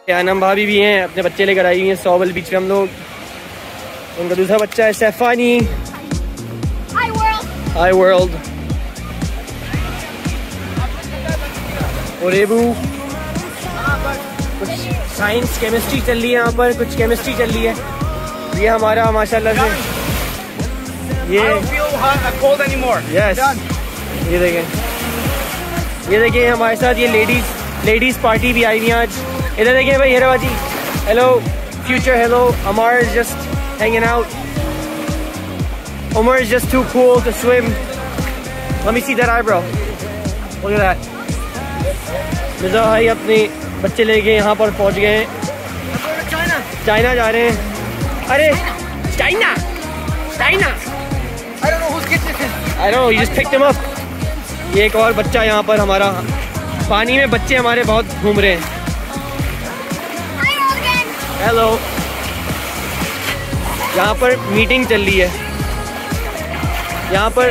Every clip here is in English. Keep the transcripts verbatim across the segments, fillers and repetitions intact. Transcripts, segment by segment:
आनम भाभी भी हैं, अपने बच्चे लेकर आई हुई हैं सौबल बीच में हम लोग। उनका दूसरा बच्चा है Saifani. Hi world. Hi world. और एबू कुछ साइंस केमिस्ट्री चल रही है यहाँ पर, कुछ केमिस्ट्री चल रही है। ये हमारा माशाल्लाह से ये यस ये देखें, ये देखिए हमारे साथ ये लेडीज लेडीज पार्टी भी आई हुई है आज। इधर देखिए भाई हेराबाजी, hello future, hello Amar is just hanging out. Umar is just too cool to swim. Let me see that eyebrow. Look at that. Mirza भाई अपने बच्चे लेके यहाँ पर पहुँच गए हैं। चाइना चाइना जा रहे हैं। अरे China China I don't know whose kid this is. I don't know. You just picked him up. ये एक और बच्चा यहाँ पर हमारा, पानी में बच्चे हमारे बहुत घूम रहे हैं। हेलो, यहाँ पर मीटिंग चल रही है यहाँ पर।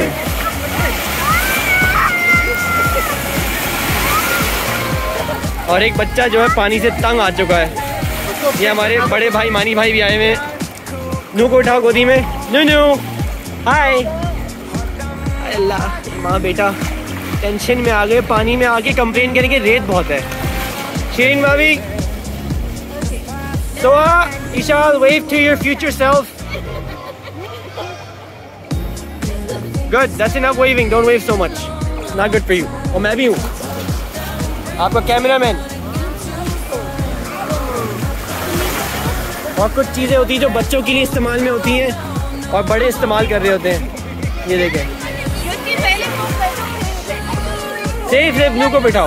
और एक बच्चा जो है पानी से तंग आ चुका है। ये हमारे बड़े भाई मानी भाई भी आए हुए हैं। नू को उठाओ गोदी में। नू नू हाय। अल्लाह माँ बेटा टेंशन में आ गए, पानी में आके कंप्लेन करेंगे रेत बहुत है। शीरीन भाभी, so uh, Ishal, wave to your future self. Good, that's enough waving. Don't wave so much. It's not good for you. और मैं भी हूँ आपका कैमरामैन। और कुछ चीज़ें होती हैं जो बच्चों के लिए इस्तेमाल में होती हैं और बड़े इस्तेमाल कर रहे होते हैं। ये देखें, सेफ सेफ नू को बिठाओ।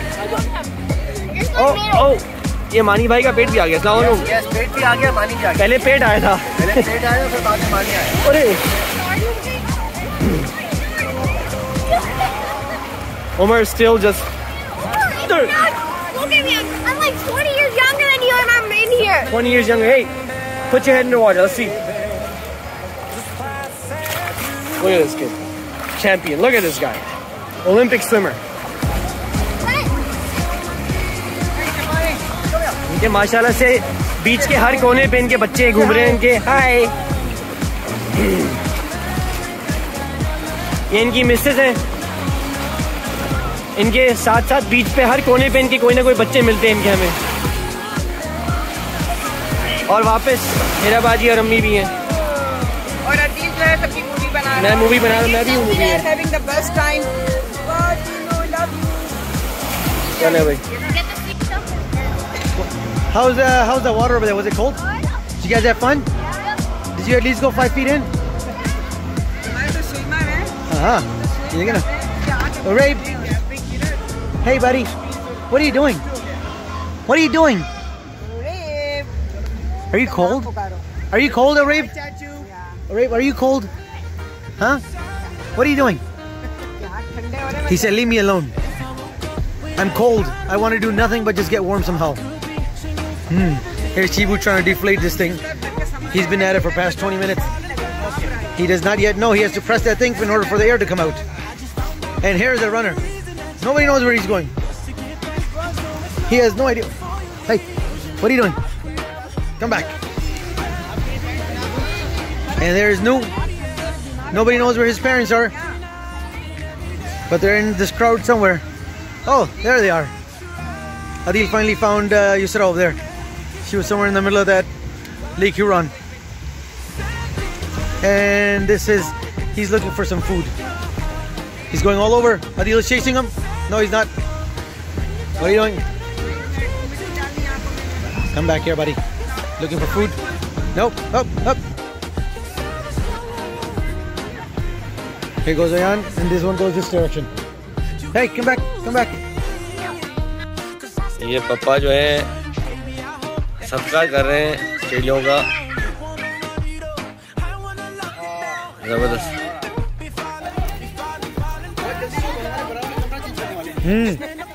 ओ ओ ये मानी भाई का पेट भी आ गया। yes, पेट भी आ गया, मानी भी आ गया। पहले पेट आया था, पहले पेट आया फिर बाद में मानी आया। अरे Umar is still just. Look at me, I'm like twenty years younger than you and I'm in here. twenty years younger. Hey, put your head in the water. Let's see. Look at this kid, champion. Look at this guy, Olympic swimmer. इनके माशाल्लाह से बीच के हर कोने पे इनके बच्चे घूम रहे हैं। इनके हाय, ये इनकी मिसेस हैं। इनके साथ साथ बीच पे हर कोने पे इनके कोई ना कोई बच्चे मिलते हैं इनके हमें। और वापस मेरा बाजी और अम्मी भी हैं। और अदील जो है सबकी मूवी बना रहा है। मैं मूवी बना रहा हूँ, मैं भी मूवी है। having the best time. चले भाई। How's the how's the water over there? Was it cold? Did you guys have fun? Did you at least go five feet in? Uh huh. You're gonna. Oh, Ray. Hey, buddy. What are you doing? What are you doing? Are you cold? Are you cold, Arab? Arab, are you cold? Huh? What are you doing? He said, leave me alone. I'm cold. I want to do nothing but just get warm somehow. Hmm. Here's Chibu trying to deflate this thing. He's been at it for past twenty minutes. He does not yet know he has to press that thing in order for the air to come out. And here's the runner. Nobody knows where he's going. He has no idea. Hey, what are you doing? Come back. And there's Nu. Nobody knows where his parents are. But they're in this crowd somewhere. Oh, there they are. Adeel finally found uh, Yusra over there. She was somewhere in the middle of that Lake Huron. And this is, he's looking for some food. He's going all over. Adeel is chasing him. No, he's not. What are you doing? Come back here, buddy. Looking for food? Nope. Up, up. Here goes Ayan, and this one goes this direction. Hey, come back, come back. ये पापा जो है सत्कार कर रहे हैं चिड़ियों का, जबरदस्त। हम्म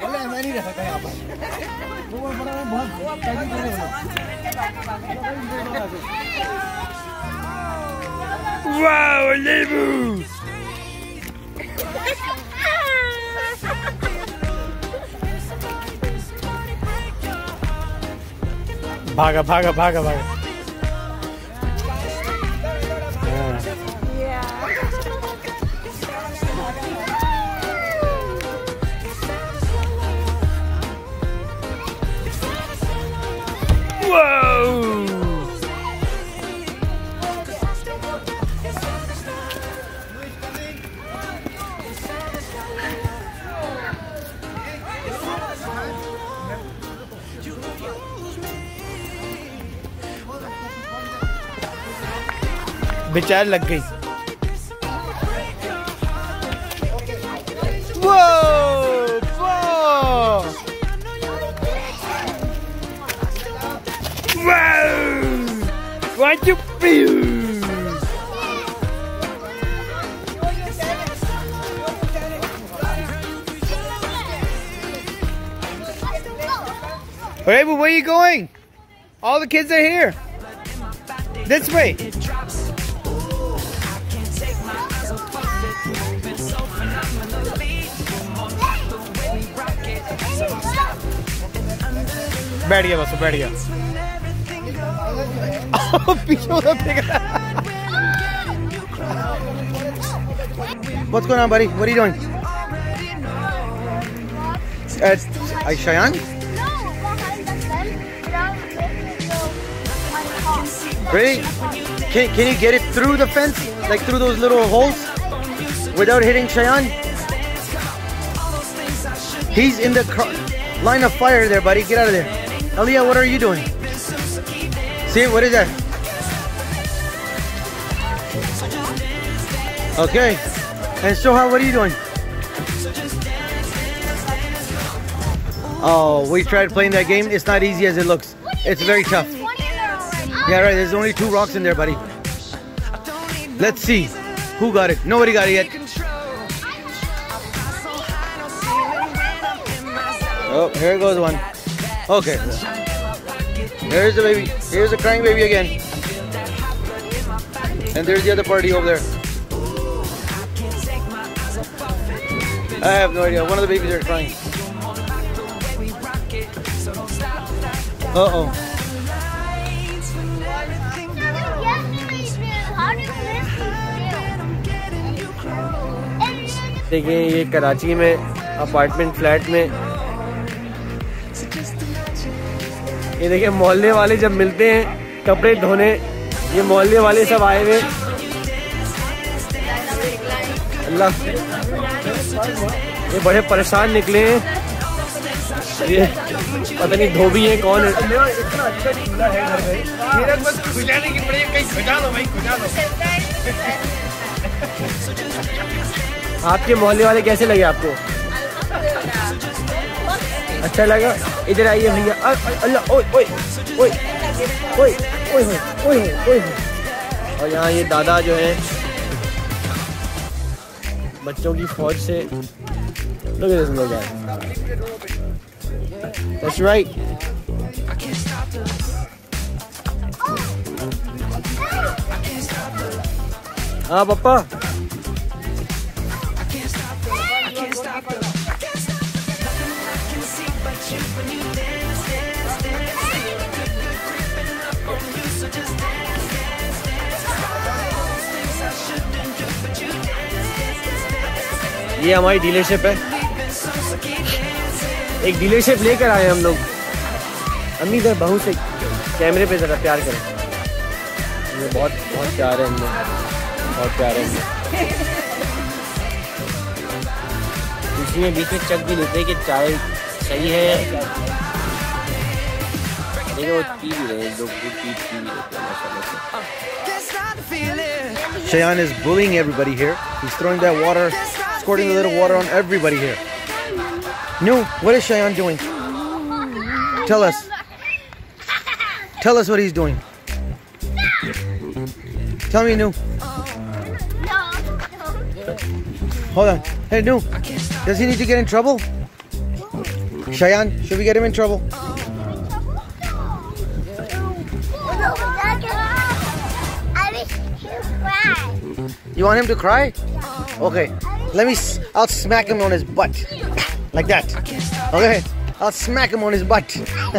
वाओ लेबू। भागा भागा भागा भागा बेचार लग गई। Whoa! Whoa! Wow! What you feel? Hey, but where are you going? All the kids are here. This way. बैठ गया बस बैठ गया पीछे उधर फेंक रहा What's going on, buddy? What are you doing? Uh, are you Cheyenne? No, behind the fence. Really? Can, can you get it through the fence? Like through those little holes? Without hitting Cheyenne? He's in the line of fire there, buddy. Get out of there. Aliyah, what are you doing? See, what is that? Okay. And Soha, what are you doing? Oh, we tried playing that game. It's not easy as it looks. It's very tough. Yeah, right. There's only two rocks in there, buddy. Let's see. Who got it? Nobody got it yet. Oh, here goes one. Okay. There's the baby. Here's the crying baby again. And there's the other party over there. I have no idea. One of the babies are crying. Uh-oh. देखिए ये कराची में apartment flat में ये देखिए मोहल्ले वाले जब मिलते हैं कपड़े धोने ये मोहल्ले वाले सब आए हुए अल्लाह ये बड़े परेशान निकले हैं ये पता नहीं धोबी है कौन है इतना अच्छा चूल्हा है घर में मेरा बस खुजाने की पड़ेगी कहीं खुजा लो भाई खुजा लो आपके मोहल्ले वाले कैसे लगे आपको अच्छा लगा इधर आइए भैया अल्लाह ओए ओए ओए ओए ओए ओए ओए और यहाँ ये दादा जो है बच्चों की फौज से look at this little guy that's right हाँ पापा ये हमारी डीलरशिप है एक डीलरशिप लेकर आए हम लोग अम्मी इधर बहू से कैमरे पे ज़रा प्यार करें ये बहुत बहुत प्यार है इनमें बहुत प्यार है इनमें इसमें बीच में चक भी लेते हैं कि चाय सही है देखिए वो पी भी रहे हैं लोग पी पी भी लेते हैं माशाल्लाह से Cheyenne is bullying everybody here. He's throwing that water, squirting a little water on everybody here. Nu, what is Cheyenne doing? Tell us. Tell us what he's doing. Tell me, Nu. Hold on. Hey, Nu. Does he need to get in trouble? Cheyenne, should we get him in trouble? You want him to cry? Okay. Let me, I'll smack him on his butt. Like that. Okay. I'll smack him on his butt.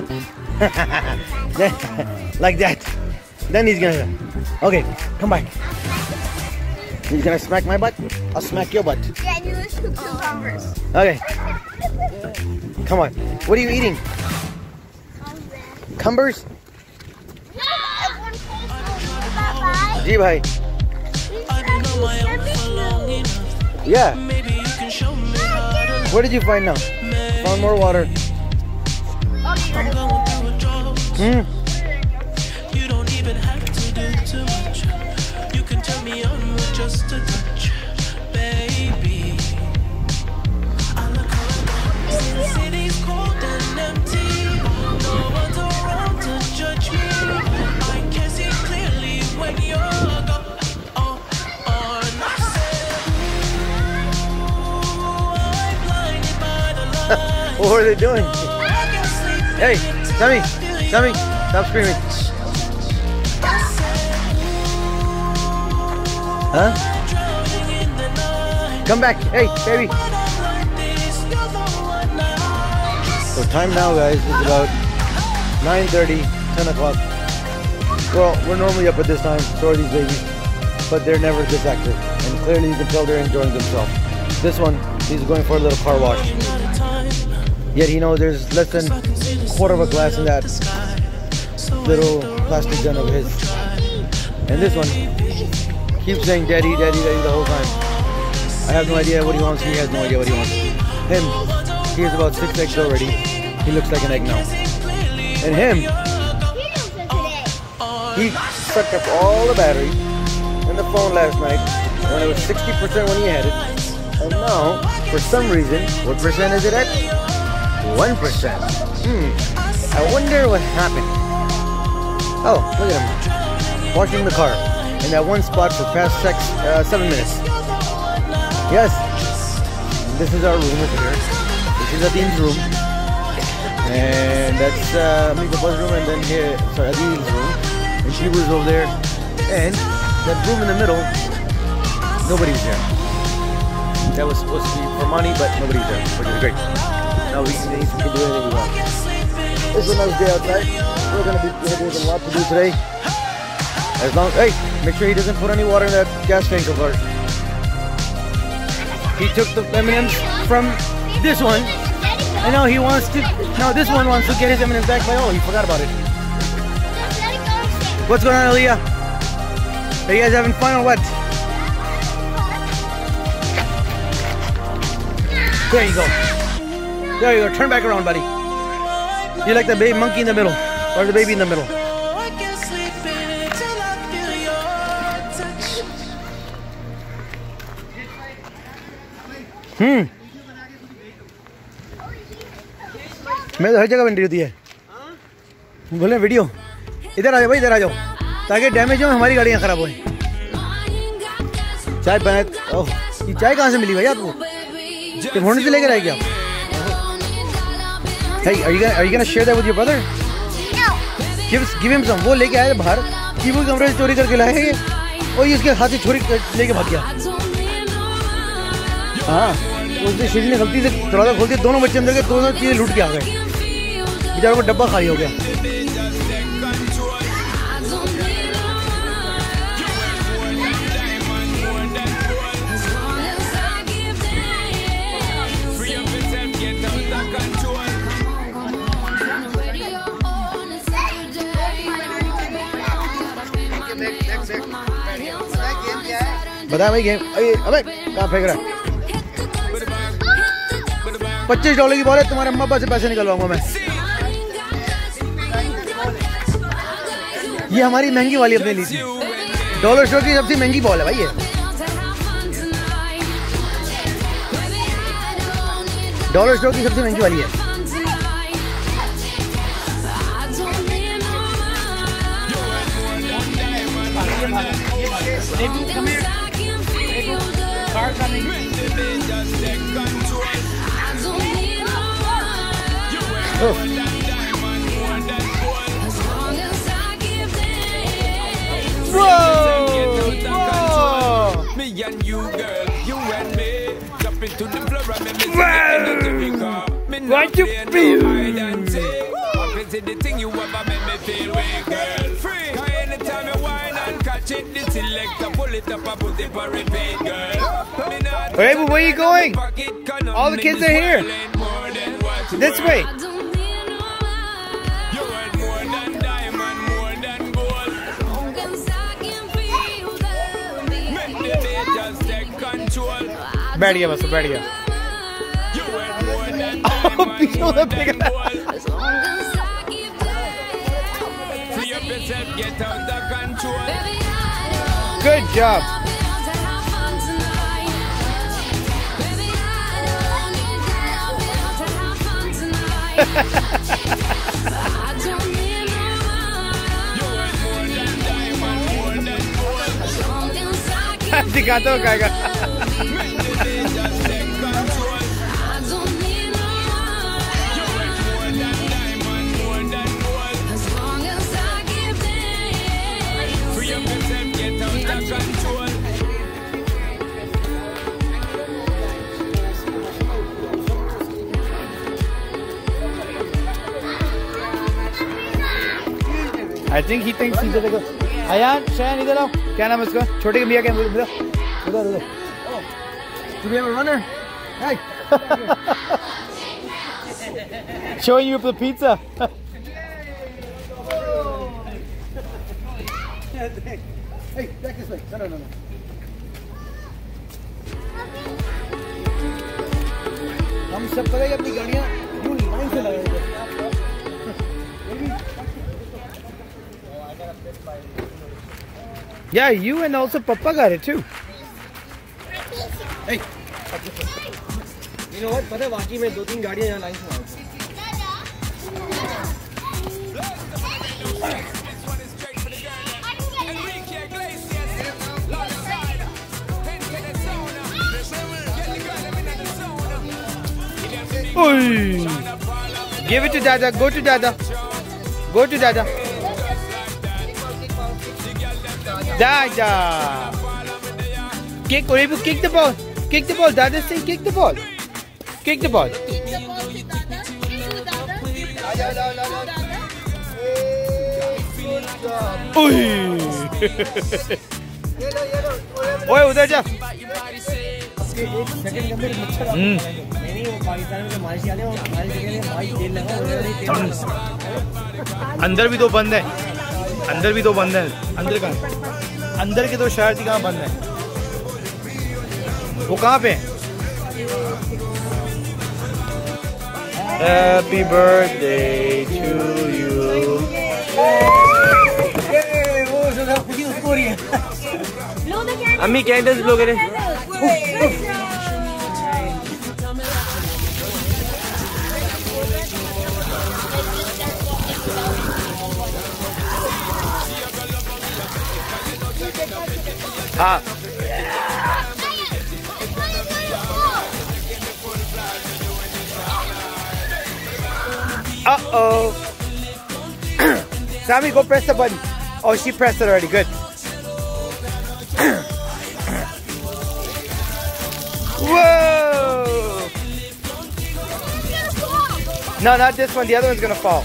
Like that. Then he's gonna. Okay, come back. He's gonna smack my butt. I'll smack your butt. Yeah, and you lose two cucumbers. Okay. Come on. What are you eating? Cumbers? Ji bhai. Yeah. What did you find now? Found more water. Hmm. You don't even have to do too much. You can turn me on with just a touch, baby. I look around, the city's cold and empty. No one's around to judge me. I can see clearly when you're gone. Oh, oh, and I said, ooh, I'm blinded by the light. What are they doing? Hey, Sammy, Sammy, stop screaming. Huh? Come back. Hey, baby. So time now, guys, is about nine thirty, ten o'clock. Well, we're normally up at this time, so are these babies. But they're never this active. And clearly you can tell they're enjoying themselves. This one, he's going for a little car wash. Yet he knows there's less than a quarter of a glass in that little plastic gun of his. And this one keeps saying daddy, daddy, daddy the whole time. I have no idea what he wants. He has no idea what he wants. Him, he has about six eggs already. He looks like an egg now. And him, he sucked up all the battery in the phone last night when it was sixty percent when he had it. And now, for some reason, what percent is it at? one percent. Hmm. I wonder what happened. Oh, look at him. Washing the car in that one spot for past six, uh, seven minutes. Yes. This is our room over here. This is Adeem's room. And that's uh, Misbah's room, and then here, sorry, Adeel's room. And she was over there. And that room in the middle, nobody's there. That was supposed to be for money, but nobody's there, which is great. Now we can, we can do anything we want. It's a nice day outside. We're going to be having a lot to do today. As long, hey, make sure he doesn't put any water in that gas tank of ours. He took the M and M's from this one, and now he wants to, now this one wants to get his M and M's back by, oh, he forgot about it. What's going on, Aaliyah? Are you guys having fun or what? There you go. There you go. Turn back around, buddy. You like the baby monkey in the middle, or the baby in the middle? Hmm. मैं तो हर जगह बन रही होती है. बोले video. इधर आ जाओ भाई, इधर आ जाओ. ताकि डैमेज हो, हमारी गाड़ियाँ खराब हो. चाय बनाए. ओह, ये चाय कहाँ से मिली भाई आपको? कि होने से लेकर आए क्या? Hey, are you gonna are you gonna share that with your brother? No. Give give him some. वो लेके आए बाहर. कि वो कमरे से चोरी करके लाए हैं ये. और ये इसके हाथ से चोरी लेके भाग गया. हाँ. उसने शेरी ने गलती से दरवाजा खोल दिया. दोनों बच्चे अंदर के दोनों चीजें लूट के आ गए. बेचारों को डब्बा खाली हो गया. बता भाई गेम. अबे कहाँ फेंक रहा है? पच्चीस डॉलर की बॉल है. तुम्हारे अम्मा पापा से पैसे निकलवाऊंगा मैं. ये हमारी महंगी वाली अपने ली थी. डॉलर स्टोर की सबसे महंगी बॉल है भाई ये. डॉलर स्टोर की सबसे महंगी वाली है. Come here. Car coming. Oh. Whoa! Whoa! Me and you, girl, you and me, jump into the floor and me What you feel? The thing you ever make me feel way, girl. Free. Cause anytime you whine and catch it, the selector pull it up and put it for repeat, girl. Hey, but where are you going? All the kids are here. This way. बैठ गया बस बैठ गया पीछे उधर फेंक Good job. दिखाता हूँ क्या का I think he thinks he's gonna go. Ayan, Shayan, इधर आओ. क्या नाम है इसका? छोटे के भैया क्या इधर इधर इधर. Do we have a runner? Hey. Showing you the pizza. Hey, back this way. No, no, no, no. हम सब करेंगे अपनी गाड़ियाँ यूं लाइन से लगाएंगे. Yeah, you and also Pappa got it too. Hey, you know what? पता है वाकई में दो तीन गाड़ियाँ यहाँ लाइन से लगाएंगे. Oy. Give it to Dada. Go to Dada. Go to Dada. Dada. Kick, or even kick the ball. Kick the ball. Dada say kick the ball. Kick the ball. Oy. Oy, उधर जा. अंदर भी तो बंद है. अंदर भी तो बंद है. अंदर कहाँ? अंदर के तो शहर कहाँ बंद है? वो कहाँ पे? Happy birthday to you. अम्मी कैंडल्स ब्लो करें. हाँ. Uh-oh. Sammy, go press the button. Oh, she pressed it already. Good. Whoa! No, not this one. The other one's gonna fall.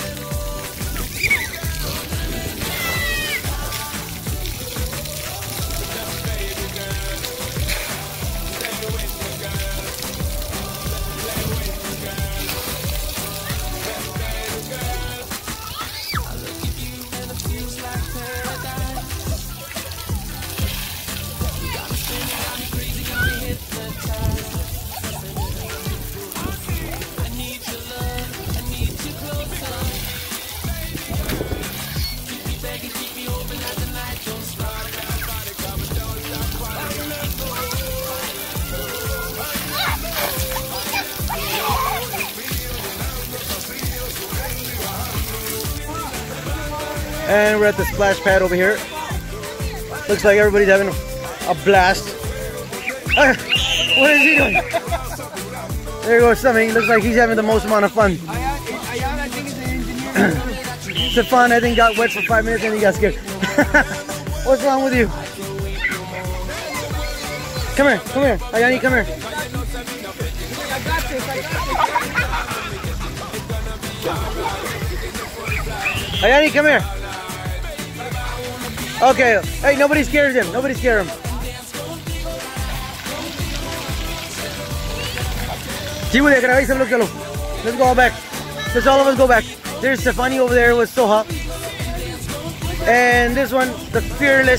And we're at the splash pad over here. Looks like everybody's having a blast. Uh, what is he doing? There goes something. Looks like he's having the most amount of fun. Stefan, I think, got wet for five minutes and he got scared. What's wrong with you? Come here, come here. Ayani, come here. Ayani, come here. Okay. Hey, nobody scares him. Nobody scare him. Let's go all back. Let's all of us go back. There's Stefani over there with Soha. And this one, the fearless.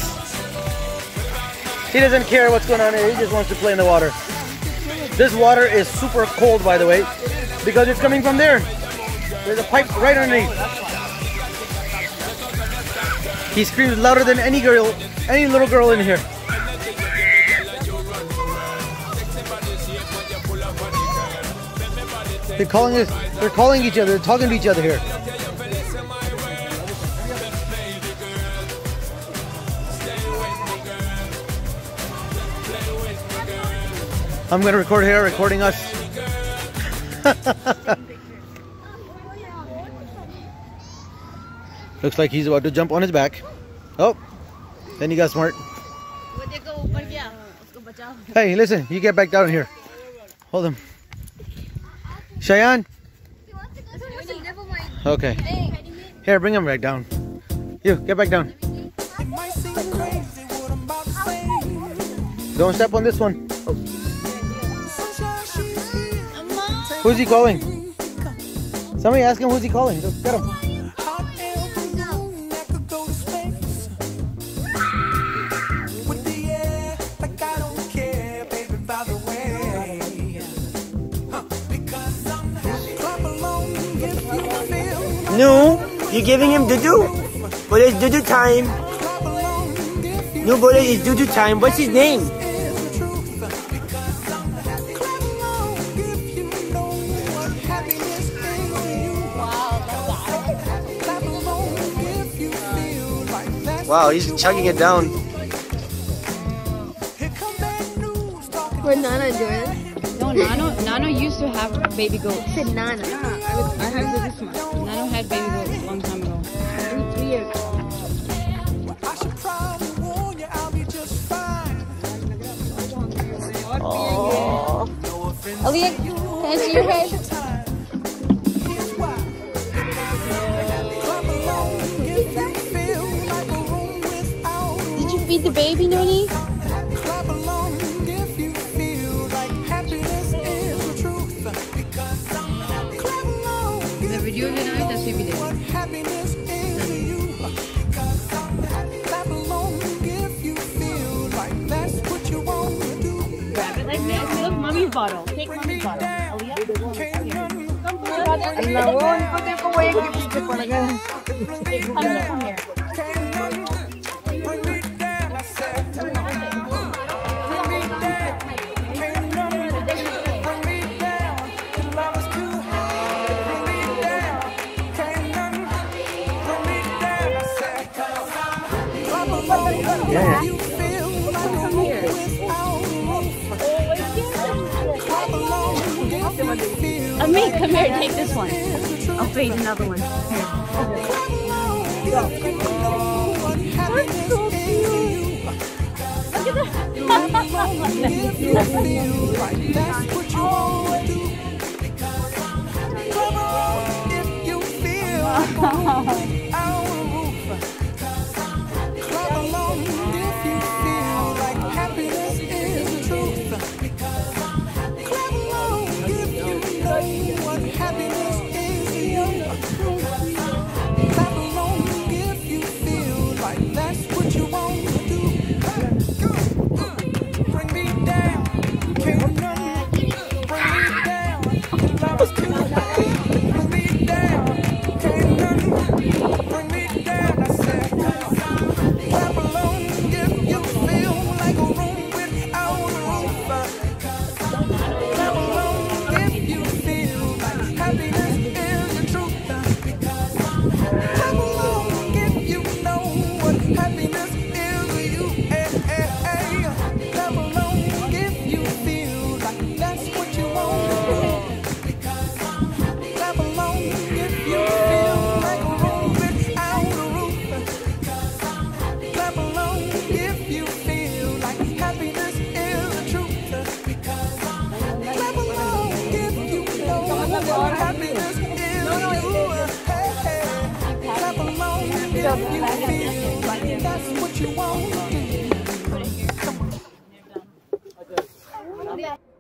He doesn't care what's going on here. He just wants to play in the water. This water is super cold, by the way, because it's coming from there. There's a pipe right underneath. He screams louder than any girl, any little girl in here. They're calling us. They're calling each other. They're talking to each other here. I'm gonna record here, recording us. Looks like he's about to jump on his back. Oh, then he got smart. Hey, listen, you get back down here. Hold him. Cheyenne? Okay. Here, bring him back down. You, get back down. Don't step on this one. Oh. Who's he calling? Somebody ask him who's he calling. Go get him. No, you're giving him doo-doo. But it's doo-doo time. No, but it's doo-doo time. What's his name? Wow, he's chugging it down. With Nana Jordan. No, Nano, Nano used to have baby goats. I said Nana. I, was, I heard this one. Nano had baby goats a long time ago. Maybe three years ago. Oh. Aaliyah, can I see your head? Did you feed the baby, Noni? The video of it now, that's what we did. Grab it like this. Look, mommy's bottle. Take mommy's bottle. Aaliyah. Come here. Yeah. Ammi, come here, take this one. I'll feed another one. Here. That's so cute. Look at Yeah.